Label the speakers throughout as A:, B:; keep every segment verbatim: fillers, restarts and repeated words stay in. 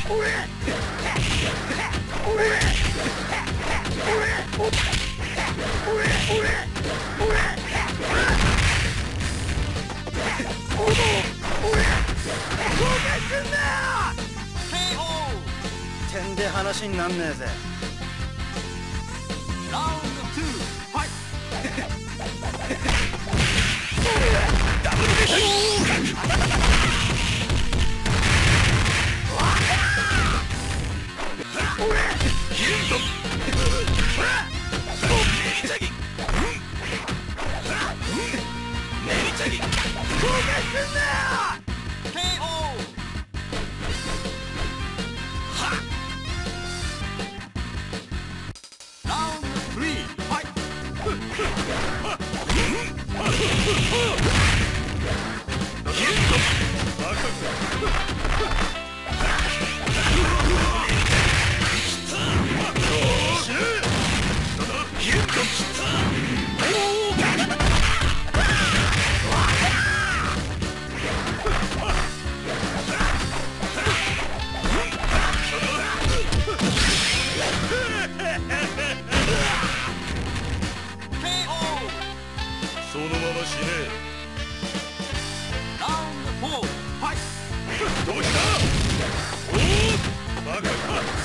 A: 点で話になんねえぜ。ラウンドツー、ファイト。ダブルでしょ。ヒルト。ネリチャギ。ネリチャギ。攻撃すんな。そのまま死ねえ。ラウンドフォー、ファイト。どうした？おお、バカか。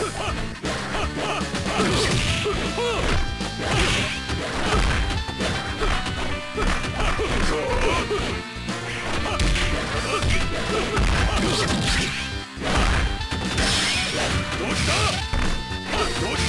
A: どうした？どうした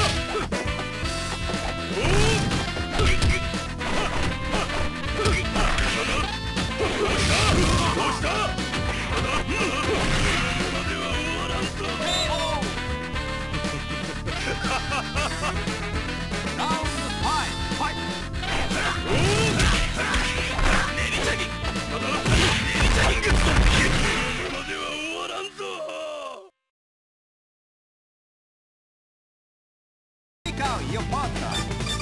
A: ？Your partner.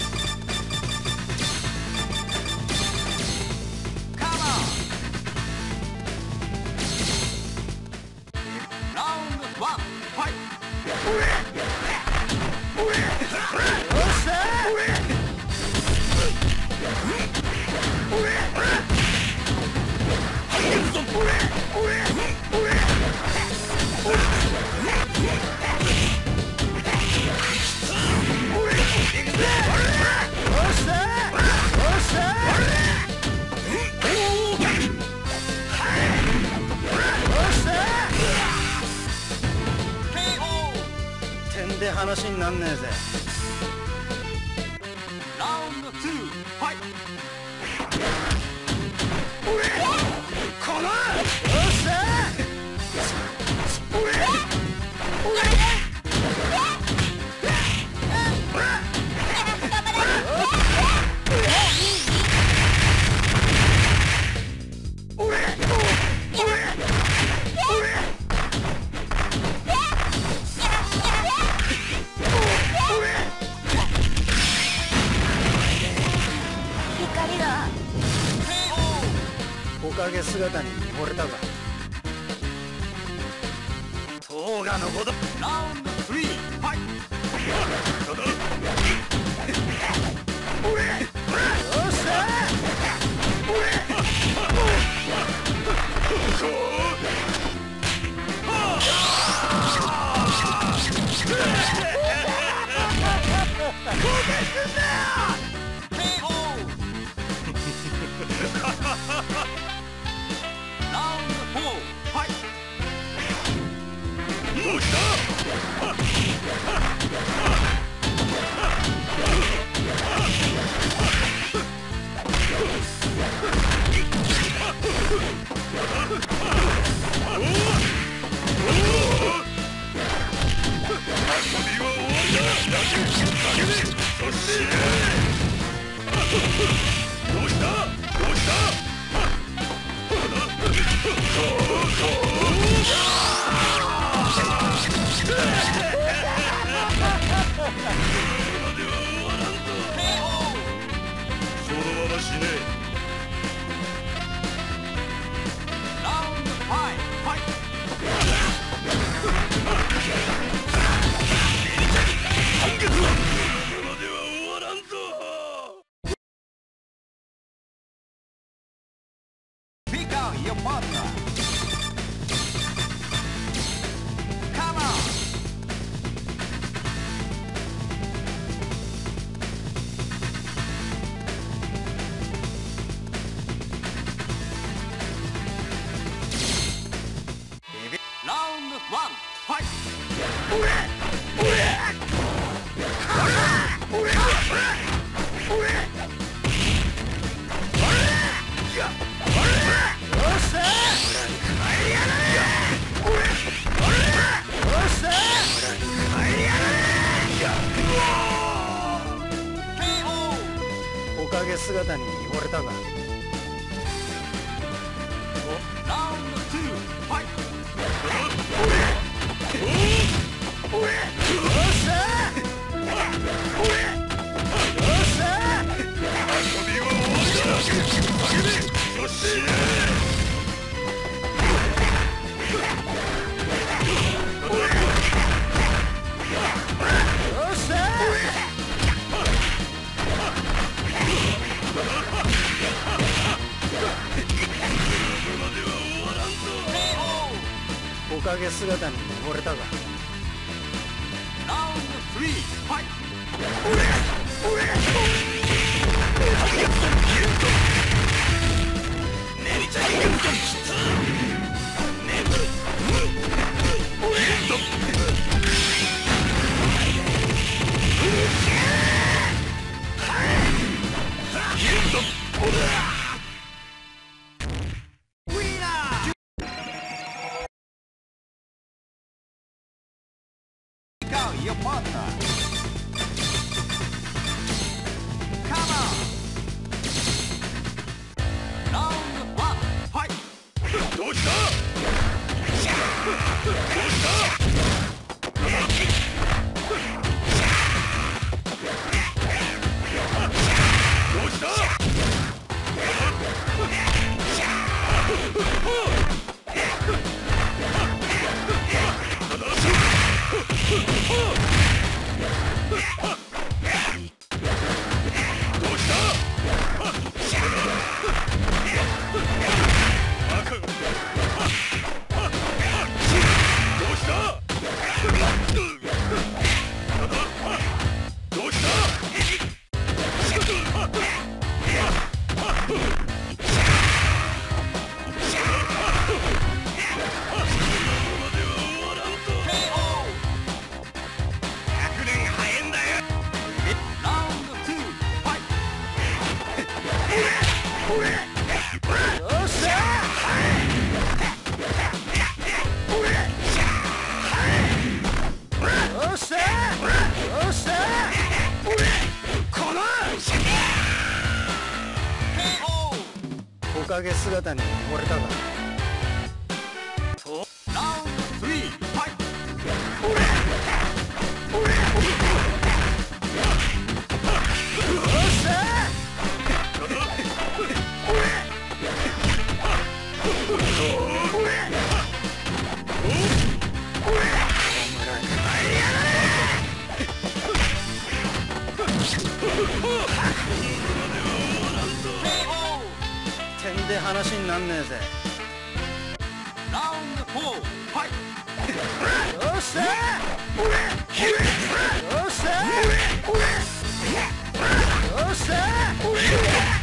A: Come on. Round one, fight.点で話になんねえぜ。ラウンドツー、ファイト。このよっしゃおかげ姿に惚れたか。トウガのほど。ラウンドスリー、ファイト。よっしゃそしてワンファイ
B: おかげ姿に見惚れたが。
A: ラウンドツーファイ
B: おかげ姿に見惚れたが。
A: ラウンドスリーファイ
C: Your partner. Come on.
A: ラウンドワンファイどうしたどうしたどうした
B: おかげ姿に見惚れたが。
A: ラウンドスリーファイ
B: 点で話になんねえぜ。
A: ラウンドフォーファイ
B: よっしゃよっしゃよっしゃ